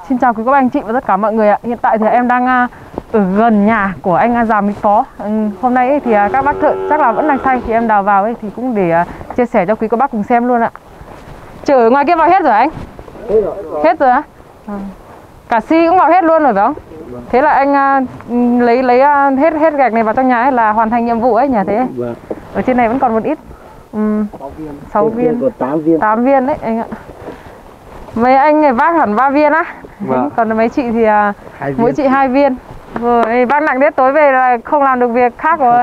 Xin chào quý cô bác anh chị và tất cả mọi người ạ. Hiện tại thì em đang ở gần nhà của anh Già Mỹ Phó. Hôm nay ấy thì các bác thợ chắc là vẫn đang say, thì em đào vào ấy thì cũng để chia sẻ cho quý cô bác cùng xem luôn ạ. Chở ở ngoài kia vào hết rồi anh? Hết rồi á? Cả xi cũng vào hết luôn rồi phải không? Thế là anh lấy hết gạch này vào trong nhà ấy là hoàn thành nhiệm vụ ấy nhỉ thế? Ở trên này vẫn còn một ít. 6 viên. 8 viên đấy anh ạ. Mấy anh này vác hẳn 3 viên á. Còn mấy chị thì mỗi chị 2 viên. Rồi vác nặng đến tối về là không làm được việc khác rồi.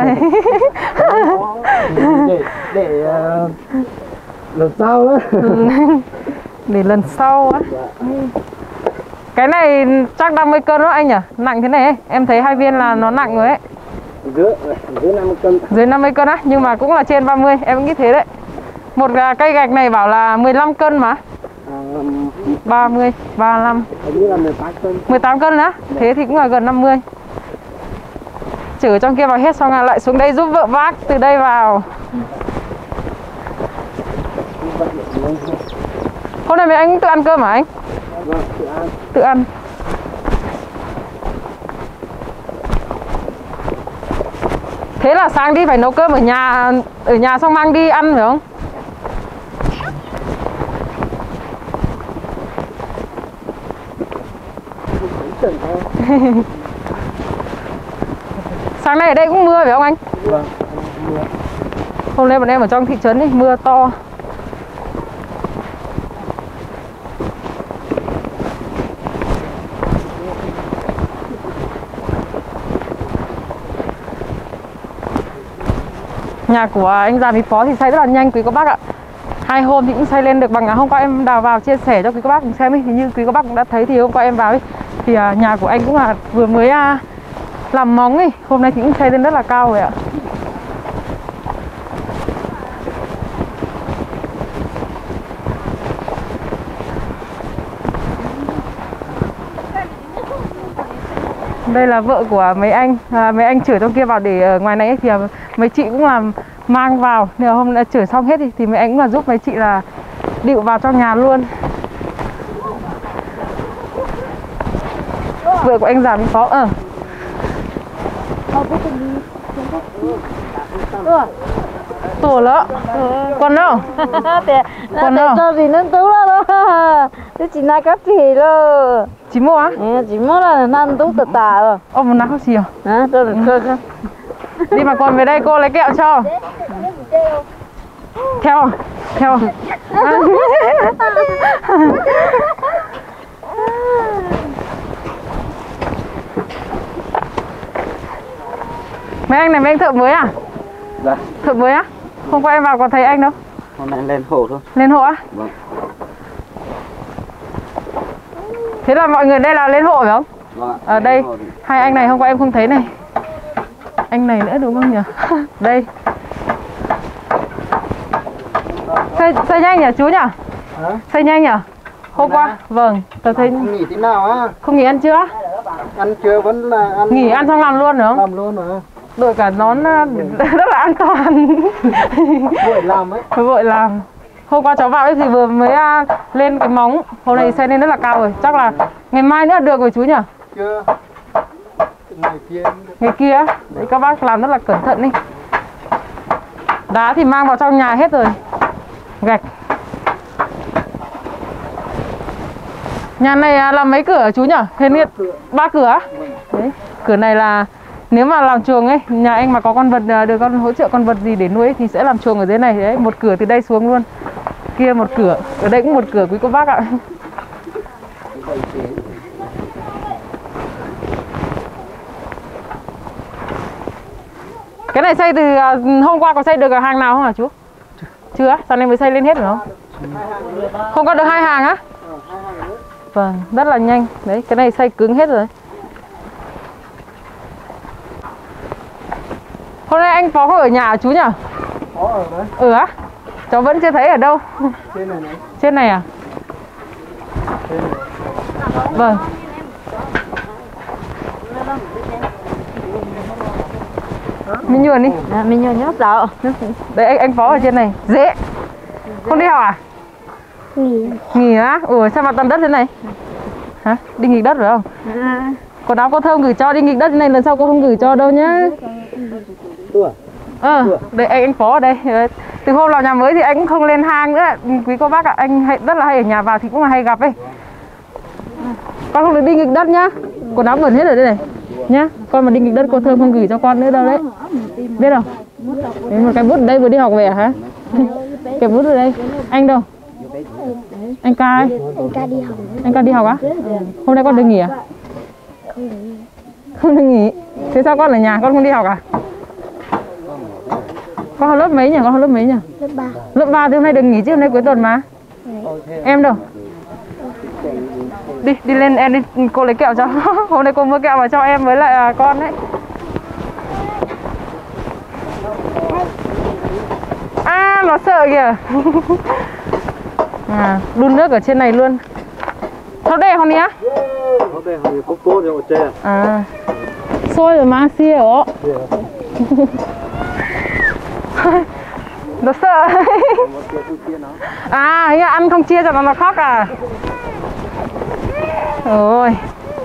để lần sau đó. Để lần sau á. Cái này chắc 50 cân đó anh nhỉ? Nặng thế này ấy. Em thấy 2 viên là nó nặng rồi ấy. Dưới 50 cân. Dưới 50 cân á, nhưng mà cũng là trên 30, em nghĩ thế đấy. Một cây gạch này bảo là 15 cân mà. 30, 35. Hình như là 18 cân. 18 cân á? Thế thì cũng là gần 50. Chở trong kia vào hết xong lại xuống đây giúp vợ vác từ đây vào. Hôm nay mấy anh tự ăn cơm hả anh? Vâng, tự ăn. Tự ăn. Thế là sáng đi phải nấu cơm ở nhà xong mang đi ăn phải không? Sáng nay ở đây cũng mưa phải không anh? Vâng, mưa. Hôm nay bọn em ở trong thị trấn ấy, mưa to. Nhà của anh Già Mỹ Phó thì xây rất là nhanh quý cô bác ạ. 2 hôm thì cũng xây lên được bằng hôm qua em đào vào chia sẻ cho quý cô bác cùng xem ấy. Thì như quý cô bác cũng đã thấy thì hôm qua em vào ấy thì nhà của anh cũng là vừa mới làm móng ấy. Hôm nay thì cũng xây lên rất là cao rồi ạ. Đây là vợ của mấy anh chở trong kia vào để ở ngoài này ấy, thì mấy chị cũng làm mang vào. Nếu hôm nay chở xong hết thì mấy anh cũng là giúp mấy chị là điệu vào trong nhà luôn. Vợ của anh Già Mỹ Phó tổ lỡ con đâu con đâu cho gì nên tú đó thế chỉ là cái gì đó chỉ mua á chỉ mua là nan tú tật tà rồi ông nào không xìu hả tôi đi mà còn về đây cô lấy kẹo cho theo mấy anh này mấy anh thợ mới à? Dạ. Thợ mới á? Hôm qua em vào còn thấy anh đâu? Hôm nay lên hộ thôi. Lên hộ á? Vâng. Thế là mọi người đây là lên hộ phải không? Vâng ạ. Ở đây hai anh này hôm qua em không thấy này. Anh này nữa đúng không nhỉ? Đây. Xây nhanh nhỉ chú nhỉ? Hả? Xây nhanh nhỉ? Hôm qua? Vâng, tôi thấy Không nghỉ tí nào á? không nghỉ ăn trưa? Ăn trưa vẫn là ăn. Nghỉ ăn xong làm luôn nữa không? Làm luôn mà. Đội cả nón rất là an toàn. Vội làm ấy. Vội làm. Hôm qua cháu vào ấy thì vừa mới lên cái móng. Hôm nay xây lên rất là cao rồi. Chắc là ngày mai nữa được rồi chú nhỉ? Chưa. Ngày kia. Ngày kia á? Đấy, các bác làm rất là cẩn thận đi. Đá thì mang vào trong nhà hết rồi. Gạch. Nhà này làm mấy cửa chú nhỉ? Thế nên 3 cửa á? Đấy. Cửa này là nếu mà làm chuồng ấy, nhà anh mà có con vật được con hỗ trợ con vật gì để nuôi ấy, thì sẽ làm chuồng ở dưới này đấy, một cửa từ đây xuống luôn. Kia một cửa, ở đây cũng một cửa quý cô bác ạ. Cái này xây từ hôm qua có xây được hàng nào không hả chú? Chưa á? Sao nay mới xây lên hết rồi không? Không có được 2 hàng á? Vâng, rất là nhanh. Đấy, cái này xây cứng hết rồi. Hôm nay anh Phó có ở nhà chú nhỉ? Có ở đấy. Ừ á? Cháu vẫn chưa thấy ở đâu. Trên này này. Trên này à? Trên này. Vâng. Mình nhuần đi. mình nhớ nhớ sợ Đấy anh Phó ở trên này. Dễ. Không đi học à? nghỉ Nghỉ á? Ủa sao mà toàn đất thế này? Hả? Đi nghịch đất phải không? À. Quần áo cô Thơm gửi cho đi nghịch đất này, lần sau cô không gửi cho đâu nhá. Đây anh Phó ở đây. Từ hôm vào nhà mới thì anh cũng không lên hang nữa. Quý cô bác ạ, anh rất là hay ở nhà vào thì cũng là hay gặp ấy. Con không được đi nghịch đất nhá. Quần áo bẩn hết ở đây này nhá. Con mà đi nghịch đất cô Thơm không gửi cho con nữa đâu đấy. Biết không? Đấy, một cái bút ở đây vừa đi học về hả? Cái bút ở đây. Anh đâu? Anh Ca ấy. Anh Ca đi học á? Hôm nay con được nghỉ à? Không được nghỉ. Thế sao con ở nhà con không đi học à? Con học lớp mấy nhỉ? Con học lớp mấy nhỉ? Lớp 3. Lớp 3 thì hôm nay được nghỉ chứ, hôm nay cuối tuần mà. Em đâu? Đi lên em đi, cô lấy kẹo cho. Hôm nay cô mua kẹo vào cho em với lại con đấy. À, nó sợ kìa. À, đun nước ở trên này luôn. Thôi đây không nhá. Thôi đây họ có cô rồi chơi. À. Sôi rồi mà xia ó. Nó sợ. À, ăn không chia cho nó khóc à. Ôi.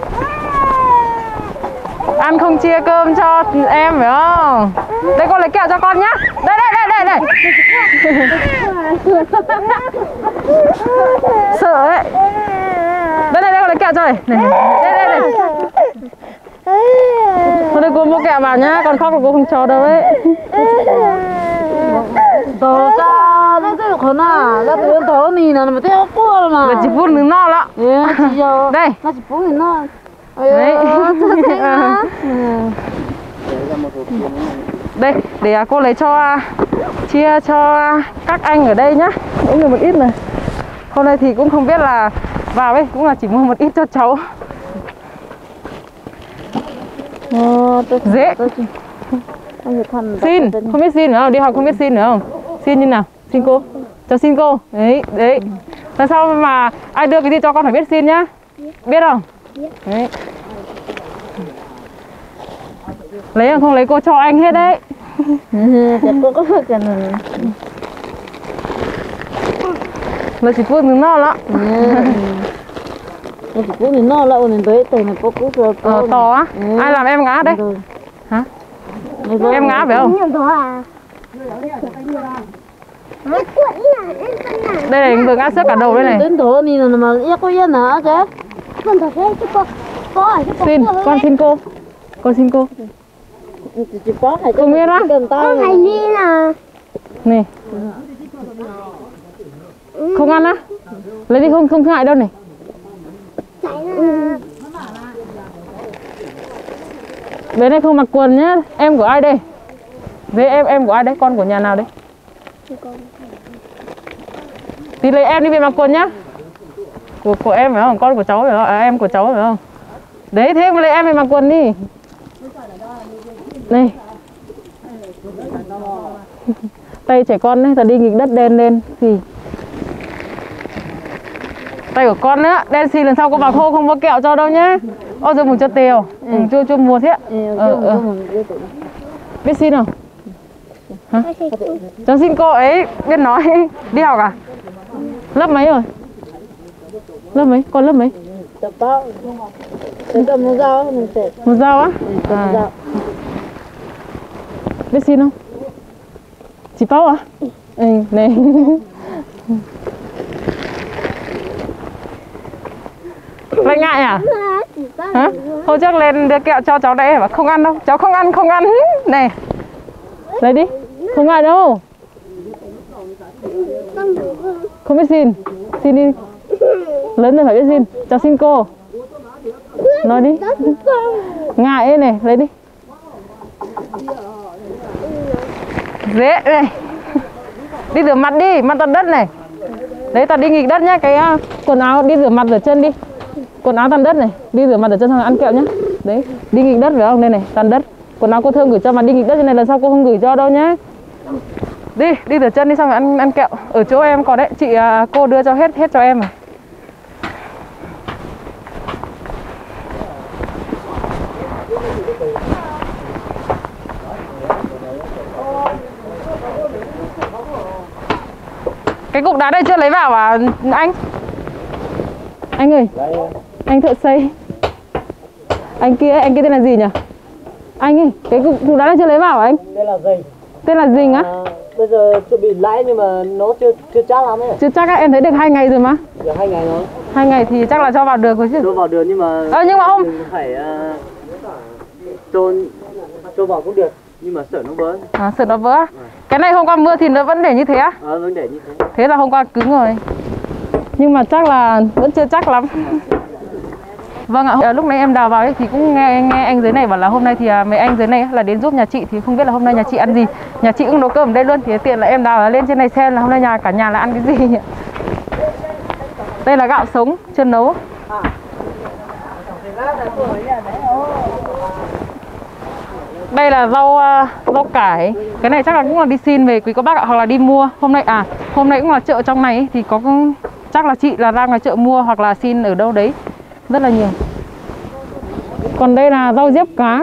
Ăn không chia cơm cho em phải không? Đây con lấy kẹo cho con nhá. Đây. Sợ ấy. Đây con lấy kẹo cho này. Đây. Thôi đây cô mua kẹo vào nhá, con khóc là cô không cho đâu ấy. Đó ra nó cái con à, nó tự thở nì nó mà theo cô mà. Là chỉ phun nước no lắm. Đây. Nó chỉ phun nó. Đấy. Đây, để cô lấy cho chia cho các anh ở đây nhá. Mỗi người một ít này. Hôm nay thì cũng không biết là vào ấy, cũng là chỉ mua một ít cho cháu. Dễ. Xin, không biết xin nữa không? Đi học không biết xin nữa không? Xin như nào? Xin cô. Cho xin cô. Đấy. Lần sau mà ai đưa cái gì cho con phải biết xin nhá. Biết không? Đấy. Lấy không lấy cô cho anh hết đấy. Cô có phải cần nó chỉ phun nước no lắm. Nó chỉ phun nước no lắm, nên tới này cô cũng to á. Ai làm em ngã đấy? Hả? Em ngã phải không? Đây này vừa ngã xước cả đầu đây này. Đến thổ thì mà có yên hả chứ? Xin, con xin cô. Con xin cô. Chỉ có hay không biết á. Hay đi nè. Này. Không ăn á? Lấy đi không ngại đâu này. Bên này không mặc quần nhá. Em của ai đây? Thế em của ai đấy? Con của nhà nào đấy? Thì lấy em đi về mặc quần nhá. Của em phải không? Con của cháu phải không? À, em của cháu phải không? Đấy, thế lấy em về mặc quần đi. Này. Tay trẻ con đấy, ta đi nghịch đất đen lên thì tay của con nữa, đen xì lần sau cô vào khô không có kẹo cho đâu nhá. Ôi giờ muốn cho Tèo. Chưa mua thế. Biết xin không? Hả? Cháu xin cô ấy biết nói. Đi học à? Lớp mấy rồi? Lớp mấy? Con lớp mấy? Một dao á? Biết xin không? Chị Pao à? Này. Lại ngại à? Hả? Hôm trước lên đưa kẹo cho cháu đấy mà không ăn đâu. Cháu không ăn. Này. Lấy đi. Không ngại đâu. Không biết xin. Xin đi. Lớn rồi phải biết xin. Cháu xin cô. Nói đi. Ngại ấy này, lấy đi. Dễ này. Đi rửa mặt đi, mặt toàn đất này. Đấy, ta đi nghịch đất nhá. Cái quần áo đi rửa mặt rửa chân đi. Quần áo toàn đất này, đi rửa mặt rửa chân xong ăn kẹo nhá. Đấy, đi nghịch đất phải không? Đây này, toàn đất. Quần áo cô Thơm gửi cho mà đi nghịch đất như này lần sau cô không gửi cho đâu nhá. Đi rửa chân đi xong rồi ăn kẹo. Ở chỗ em có đấy, chị cô đưa cho hết cho em à. Cái cục đá đây chưa lấy vào à anh? Anh ơi. Anh thợ xây. Anh kia tên là gì nhỉ? Anh ơi, cái cục đá này chưa lấy vào à anh? Đây là gì? Tên là Dình á? Bây giờ chuẩn bị lãi nhưng mà nó chưa chắc lắm ấy. Chưa chắc á, em thấy được 2 ngày rồi mà. Được 2 ngày rồi. 2 ngày thì chắc là cho vào được rồi chứ. Cho vào được nhưng mà nhưng mà ông đừng phải cho vào cũng được nhưng mà sợ nó vỡ. sợ nó vỡ. Cái này hôm qua mưa thì nó vẫn để như thế á? Vẫn để như thế. Thế là hôm qua cứng rồi. Nhưng mà chắc là vẫn chưa chắc lắm. Vâng ạ, lúc nãy em đào vào ấy thì cũng nghe anh dưới này bảo là hôm nay thì mấy anh dưới này là đến giúp nhà chị, thì không biết là hôm nay nhà chị ăn gì. Nhà chị cũng nấu cơm ở đây luôn, thì tiện là em đào lên trên này xem là hôm nay cả nhà là ăn cái gì nhỉ. Đây là gạo sống chưa nấu. Đây là rau cải. Cái này chắc là cũng là đi xin về quý cô bác ạ, hoặc là đi mua. Hôm nay cũng là chợ trong này ấy, thì có chắc là chị là ra ngoài chợ mua hoặc là xin ở đâu đấy rất là nhiều. Còn đây là rau diếp cá,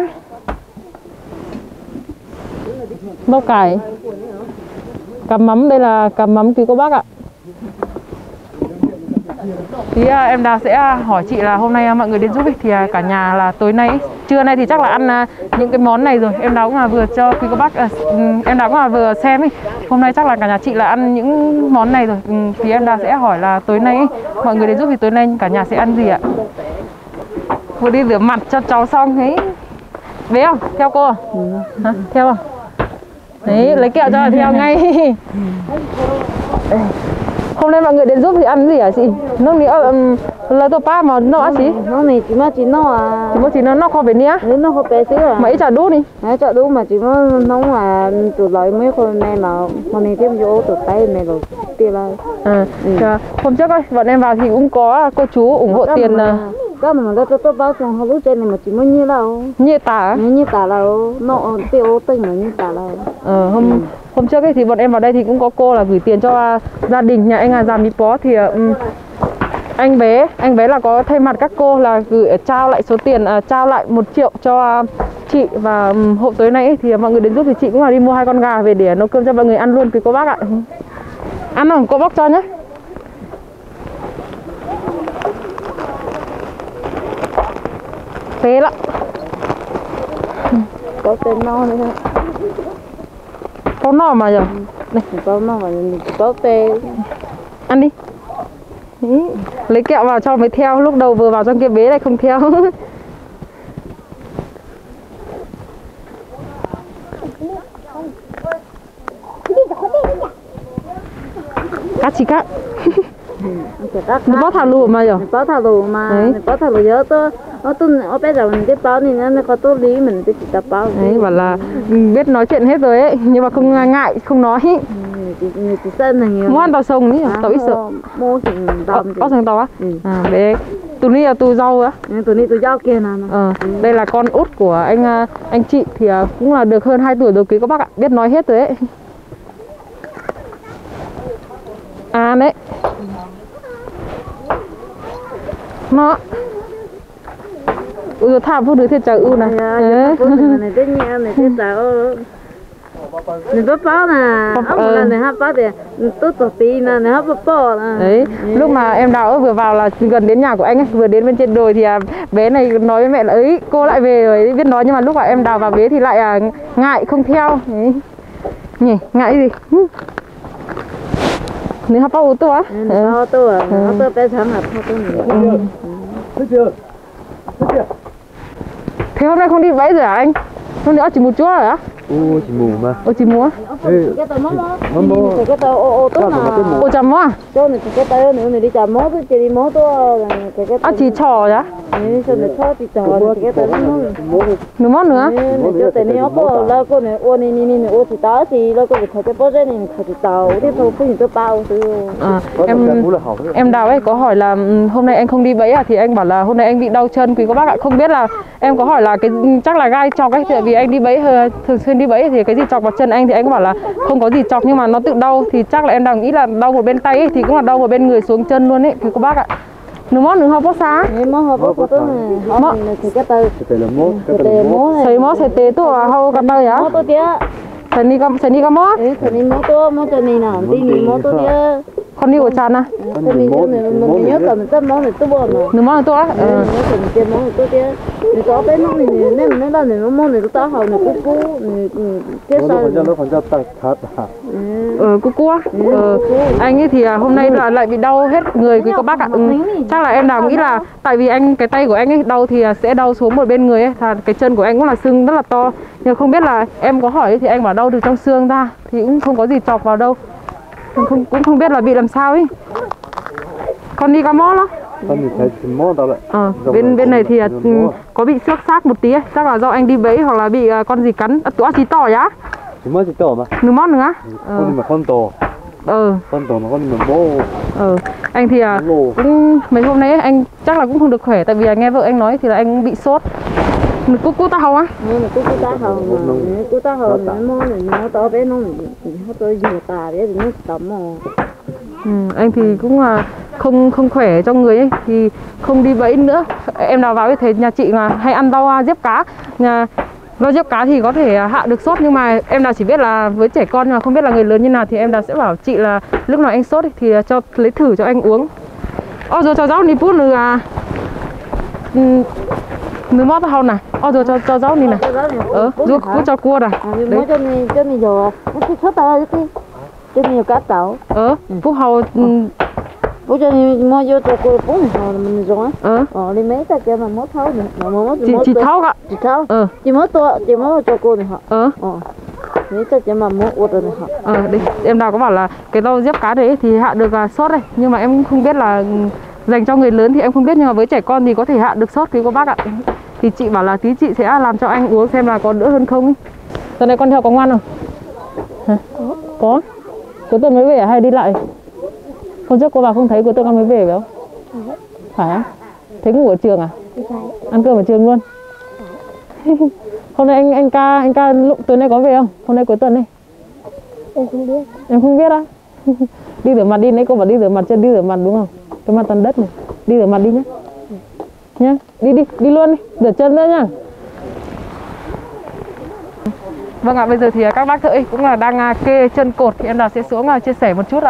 rau cải, cà mắm. Đây là cà mắm quý cô bác ạ. Thì em Đào sẽ hỏi chị là hôm nay mọi người đến giúp ấy, thì cả nhà là tối nay trưa nay thì chắc là ăn những cái món này rồi. Em Đào cũng là vừa cho quý cô bác em Đào cũng là vừa xem ấy. Hôm nay chắc là cả nhà chị là ăn những món này rồi. Thì em Đào sẽ hỏi là tối nay ấy, mọi người đến giúp thì tối nay cả nhà sẽ ăn gì ạ? Vừa đi rửa mặt cho cháu xong ấy. Bé không? Theo cô à? Hả? Theo không? Đấy, lấy kẹo cho là theo ngay. Hôm nay mọi người đến giúp thì ăn gì hả chị? Nước nữa là tôi pa mà nó chị? Nó này chỉ mà chỉ nó à. Chỉ mà nó kho về nia. Nó kho bé xíu à. Mấy chả đút đi. Mấy chả đút mà chỉ nó nóng mà tụi lợi mấy con này mà con này thêm vô tụi tay này rồi tiền là. Hôm trước ấy, bọn em vào thì cũng có cô chú ủng hộ tiền. Cái mà tôi báo xong hai lúc trên này mà chỉ mới như đâu. Như tả. Như tả là nó tiêu tinh mà như tả là. Hôm trước ấy thì bọn em vào đây thì cũng có cô là gửi tiền cho gia đình nhà anh Già Mí Pó, thì anh bé là có thay mặt các cô là gửi trao lại số tiền, trao lại 1 triệu cho chị. Và hôm tối nay ấy, thì mọi người đến giúp thì chị cũng là đi mua 2 con gà về để nấu cơm cho mọi người ăn luôn quý cô bác ạ. Ăn không? Cô bóc cho nhé. Thế lắm. Có tên no nữa. Có nọ mà giờ. Đây, có no mà có tên. Ăn đi. Đấy. Lấy kẹo vào cho mới theo, lúc đầu vừa vào trong kia bế này không theo. Cắt chị cắt. Nó bó thả lù mà giờ. Bó thả lù mà. Bó thả lù giờ tôi ở bây giờ mình biết báo thì nó có tôi lý mình chỉ tập báo. Đấy, bảo là biết nói chuyện hết rồi ấy, nhưng mà không ngại, không nói. Chỉ sân là nhiều. Muốn ăn tàu sông nhỉ? Tàu ít sợ. Mua chừng tàu. Có sừng tàu á? Đấy. Tụi ní là tụi rau á? Tụi ní tụi rau kia nào. Đây là con út của anh chị thì cũng là được hơn 2 tuổi rồi quý các bác ạ, biết nói hết rồi ấy. Đấy. Nó. Ui, thả phụ nữ thiết trả ưu này. Phụ nữ này thiết nhẹ này thiết trả ưu. Này bắp bó nè. Một lần này hấp bó thì tốt tổ tí nè, này hấp bắp bó nè. Đấy, lúc mà em Đào vừa vào là gần đến nhà của anh ấy, vừa đến bên trên đồi thì bé này nói với mẹ là ấy, cô lại về rồi, biết nói, nhưng mà lúc mà em Đào vào bế thì lại ngại không theo. Đấy. Nhỉ, ngại gì? Nếu hấp bó ưu tô á? Hấp tô bé sáng hấp tô nữa. Thấy chưa? Thế hôm nay không đi bẫy rồi hả anh? Hôm nữa chỉ một chỗ rồi á? Chỉ mù mà. Chỉ mua? Cái tàu mó. Cái tàu ô tô nào. Ô chả mó à? Chỗ này cái tàu nữa này đi chả mó tôi chỉ đi mó tôi cái chỉ trò nhá? Này sao này cho chỉ trò cái tàu mó. Nữa mó nữa? Này chỗ này nó có là cô này ô này ô chỉ tao thì là cô bị khai cái bao giờ này khai chỉ tàu thế thôi không nhìn tôi bao từ. Em Đào ấy có hỏi là hôm nay anh không đi bẫy à, thì anh bảo là hôm nay anh bị đau chân quý các bác ạ. Không biết là em có hỏi là cái chắc là gai chọc ấy, tại vì anh đi bẫy thường xuyên đi bẫy thì cái gì chọc vào chân anh, thì anh có bảo là không có gì chọc nhưng mà nó tự đau, thì chắc là em đang nghĩ là đau một bên tay ấy, thì cũng là đau một bên người xuống chân luôn ấy quý các bác ạ. Nếu mó nữa không có xa. Mó không có tôi này. Mó thì cái tờ. Cái là mốt, cái là mốt. Xây mó xây tế tôi hầu cả đời á. Mó tôi tía. Xây ni có mó. Xây ni mó tôi, mó cho ni nào, đi ni mó tôi tía. con đi của chán à? Con đi mình nhớ cầm tất món này tôi bỏ nó. Nướng món là tôi á. Nhớ cầm tiền món này tôi kia. Thì có cái nó này nên nó là món này tôi tao hầu này cú cái sao. nó còn cho tạt thật à? Cú á. Anh ấy thì hôm nay là lại bị đau hết người quý cô bác ạ. Chắc là em nào nghĩ là tại vì anh cái tay của anh ấy đau thì sẽ đau xuống một bên người ấy, cái chân của anh cũng là sưng rất là to. Nhưng không biết là em có hỏi thì anh bảo đau từ trong xương ra thì cũng không có gì chọc vào đâu. Cũng không biết là bị làm sao ấy. Con đi cá mó đó. Con thì thấy mó đó lại. Bên này thì có bị xước xác một tí ấy. Chắc là do anh đi bẫy hoặc là bị con gì cắn. Tụa chỉ tỏ nhá. Chỉ mới chỉ tỏ mà. Nướng món nữa. Con mà con to. Con to mà con mà bố. Anh thì cũng mấy hôm nay ấy, anh chắc là cũng không được khỏe tại vì nghe vợ anh nói thì là anh bị sốt. Cú ta hầu á? Cú ta hầu này món này nó to bé nó tôi nhiều tà đấy thì nó tẩm mà. Anh thì cũng không khỏe trong người ấy thì không đi bẫy nữa. Em nào vào thấy nhà chị là hay ăn rau diếp cá. Rau diếp cá thì có thể hạ được sốt nhưng mà em nào chỉ biết là với trẻ con nhưng mà không biết là người lớn như nào thì em nào sẽ bảo chị là lúc nào anh sốt ấy, thì cho lấy thử cho anh uống. Rồi cho rau đi pút nữa nước mót hao này, rồi cho rau đi này, giúp cho cua này. Mới cho mình rồi, cái số tao đi, cho mình cá tàu. Phúc hầu. Bố cho mình mua vô cho cua bốn này mình rồi. Đi mấy ta cho mà mót tháo nữa, chị tháo ạ. Chị tháo. Chị mót to, chị mót cho cua này họ. Mấy ta cho mà mót uột rồi họ. Đi, em nào có bảo là cái rau diếp cá đấy thì hạ được sốt đây, nhưng mà em không biết là dành cho người lớn thì em không biết nhưng mà với trẻ con thì có thể hạ được sốt quý cô bác ạ. Thì chị bảo là tí chị sẽ làm cho anh uống xem là có đỡ hơn không ý. Giờ này con theo có ngoan không? Hả? Có. Cuối tuần mới về hay đi lại? Hôm trước cô vào không thấy cuối tuần con mới về phải không? Phải á? Thế ngủ ở trường à? Ăn cơm ở trường luôn? Hôm nay anh ca tối nay có về không? Hôm nay cuối tuần đi. Em không biết. Em không biết á? Đi rửa mặt đi, nãy cô bảo đi rửa mặt chân đi rửa mặt đúng không? Cái mặt toàn đất này. Đi rửa mặt đi nhá. Nhá, đi luôn đi, rửa chân nữa nhá. Vâng ạ, bây giờ thì các bác thợ cũng là đang kê chân cột thì em nào sẽ xuống chia sẻ một chút ạ.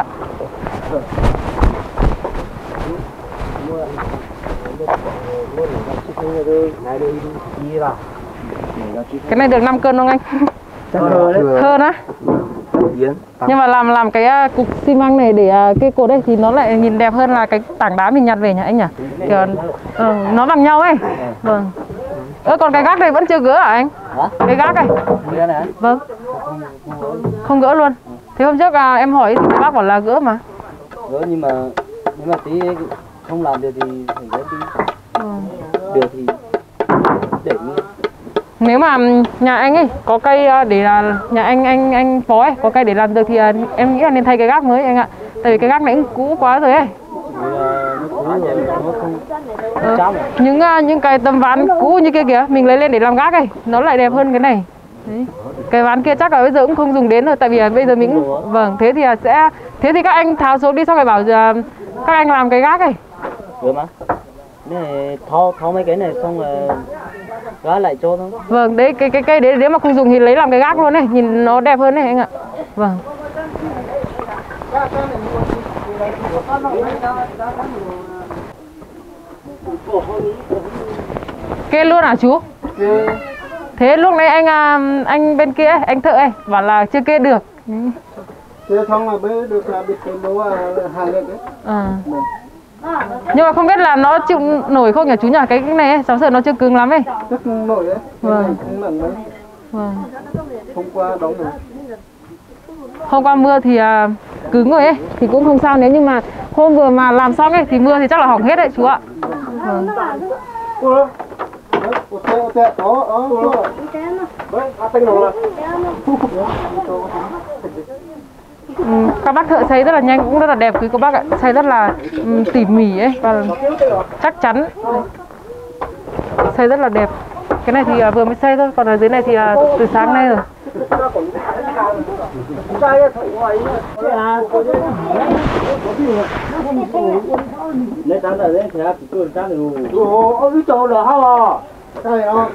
Cái này được 5 cân không anh? Hơn á. Nhưng mà làm cái cục xi măng này để kê cột đây thì nó lại nhìn đẹp hơn là cái tảng đá mình nhặt về nhỉ anh nhỉ? Kiểu, nó bằng nhau ấy. Vâng. Còn cái gác này vẫn chưa gỡ hả anh? Cái gác này. Vâng. Không gỡ luôn. Thế hôm trước em hỏi thì bác bảo là gỡ mà. Gỡ nhưng mà tí không làm được thì phải gỡ đi. Được thì để nguyên. Nếu mà nhà anh ấy có cây để là nhà anh phó ấy có cây để làm được thì em nghĩ là nên thay cái gác mới anh ạ. Tại vì cái gác này cũng cũ quá rồi ấy. Những cái tấm ván cũ như kia kìa mình lấy lên để làm gác ấy nó lại đẹp hơn cái này. Đấy. Cái ván kia chắc là bây giờ cũng không dùng đến rồi tại vì bây giờ mình cũng... Vâng, thế thì các anh tháo xuống đi xong rồi bảo các anh làm cái gác ấy. Được mà. Này tháo mấy cái này xong rồi gác lại cho thôi. Vâng, đấy cái cây đấy nếu mà không dùng thì lấy làm cái gác luôn này, nhìn nó đẹp hơn này anh ạ. Vâng. Kê luôn hả chú? Thế lúc nãy anh bên kia anh thợ ấy bảo là chưa kê được. Kê xong là mới được là bị cái bố hàng được đấy. Nhưng mà không biết là nó chịu nổi không nhỉ chú nhỉ? Cái này ấy, cháu sợ nó chưa cứng lắm ấy. Chắc nổi đấy. Vâng. Vâng. Hôm qua đóng rồi. Hôm qua mưa thì cứng rồi ấy thì cũng không sao, nếu như mà hôm vừa mà làm xong ấy thì mưa thì chắc là hỏng hết đấy chú ạ. Vâng. Các bác thợ xây rất là nhanh, cũng rất là đẹp quý cô bác ạ, xây rất là tỉ mỉ ấy và chắc chắn, xây rất là đẹp. Cái này thì vừa mới xây thôi, còn ở dưới này thì từ sáng nay rồi. Lấy tán ở đấy thì tôi tán được. Ôi cái chỗ là hao à? Đây à?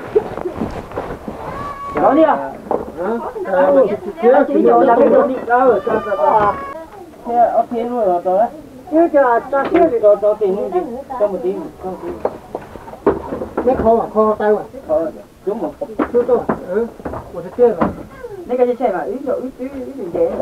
Đó đi à? Hả? Chỉ chỗ là cái đồ đi đâu? thế ở phía luôn rồi đó như cho kia thì cho tiền luôn gì cho một tí mấy kho tay mà đúng một tôi một cái kia rồi mấy cái xe mà ít rồi ít gì dễ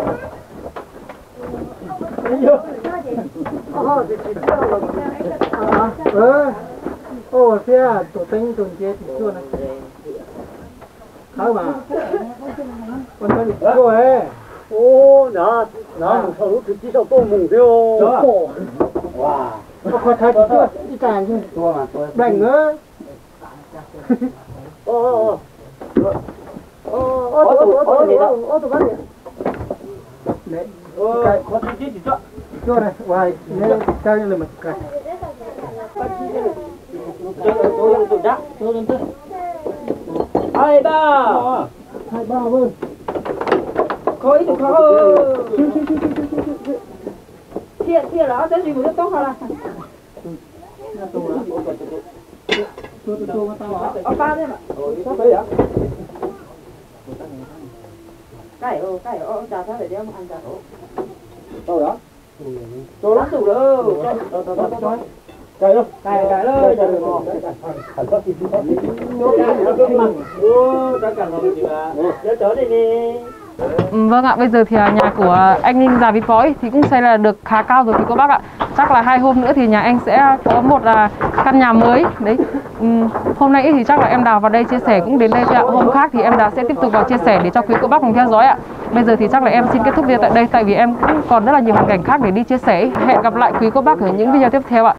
xe tổ tính tuần chế thì chưa này khá mà con thấy được rồi ô nó một số cái chỉ số tôi mùng theo wow nó khó thấy chưa đi tàn chứ đành nữa ô tụi con đấy có tí chỉ cho chưa này hoài nếu cao như là một cái hai ba vâng có ít được không thiệt là sẽ gì cũng rất tốt là ở ba đấy mà cái trà thái để đem ăn trà đâu đó đồ lắm đủ đâu cài luôn cài luôn Vâng ạ, bây giờ thì nhà của anh Ninh già Vĩ Pói thì cũng xây là được khá cao rồi thì cô bác ạ. Chắc là 2 hôm nữa thì nhà anh sẽ có một căn nhà mới. Đấy. Hôm nay thì chắc là em Đào vào đây chia sẻ cũng đến đây thôi ạ. Hôm khác thì em Đào sẽ tiếp tục vào chia sẻ để cho quý cô bác cùng theo dõi ạ. Bây giờ thì chắc là em xin kết thúc video tại đây tại vì em cũng còn rất là nhiều hoàn cảnh khác để đi chia sẻ. Hẹn gặp lại quý cô bác ở những video tiếp theo ạ.